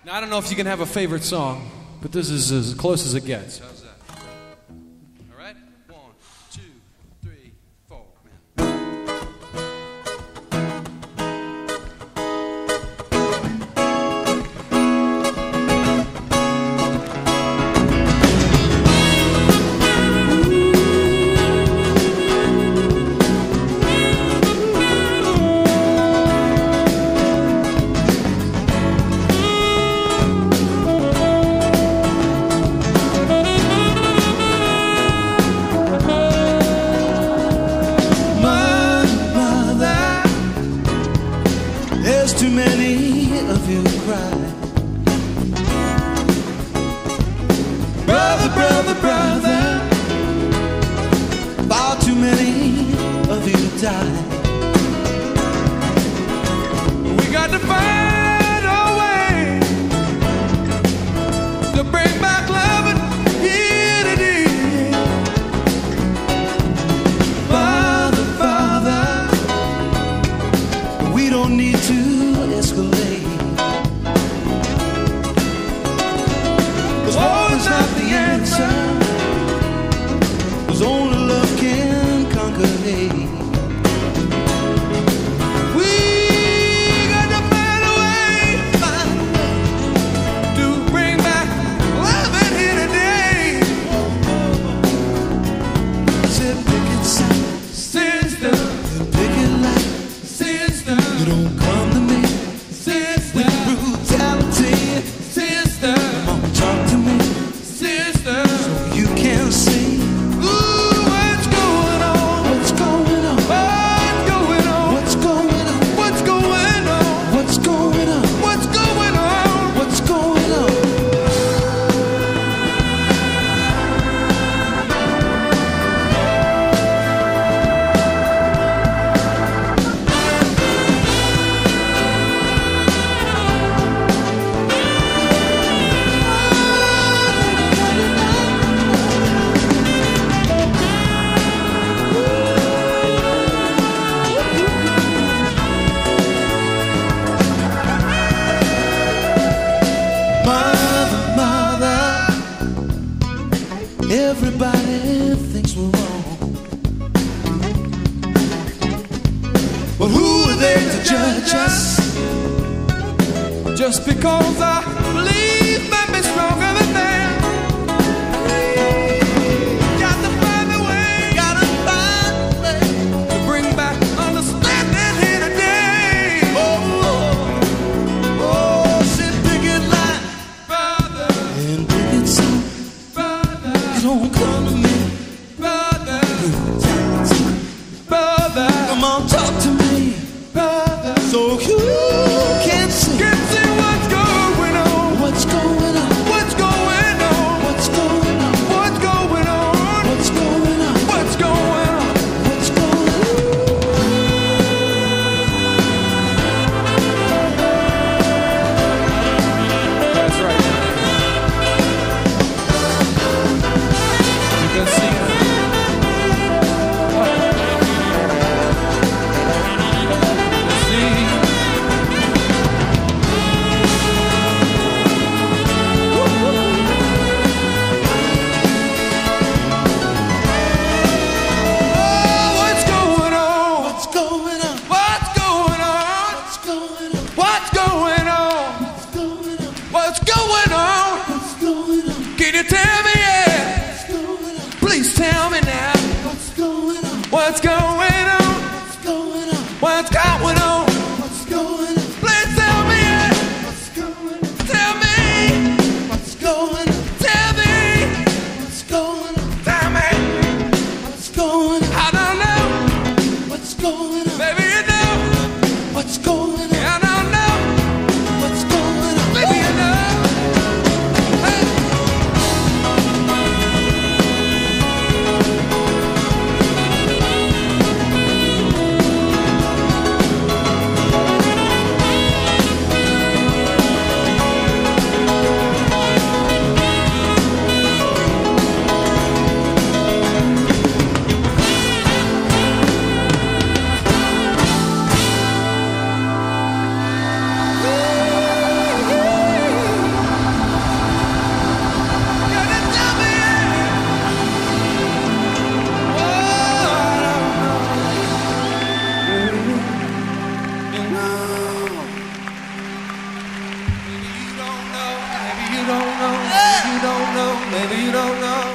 Now, I don't know if you can have a favorite song, but this is as close as it gets. How's that? All right? 1, 2, 3, 4. Too many of you cry. Brother, brother, brother, far too many of you die. We got to find a way to bring back love and unity. Father, Father, we don't need to escalate. 'Cause war is not the answer, 'cause only love can conquer hate. We got to find a way to bring back love and unity. Said pick it sister, pick it light, sister. You don't come to me with brutality, sister. Come on, talk to me, sister, so you can see. Ooh, what's going on? What's going on? What's going on? What's going on? What's going on? What's going on? What's going on? What's going on? Everybody thinks we're wrong, but who are they to judge us? Just because I believe might be stronger than them. Got to find a way to bring back understanding here today. Oh, sit picket line, brother, and picket sign. Don't come to me, brother. Brother, come on, talk to me, brother. So you can see what's going on. What's going on? What's going on? What's going on? What's going on? What's going on? What's going on? What's going on? That's right. You can see it. What's going on? What's going on? What's going on? What's going on? What's going on? What's going on? What's going on? What's going on? Can you tell me? Yeah. What's going on? Please tell me now. What's going on? What's going on? What's going on? What's going on? What's going on? Please tell me. Yeah. What's going on? Tell me. What's going on? Tell me. What's going on? Tell me. What's going on? I don't know. What's going on? Baby, you know. What's going on? I don't know. don't know, maybe you don't know.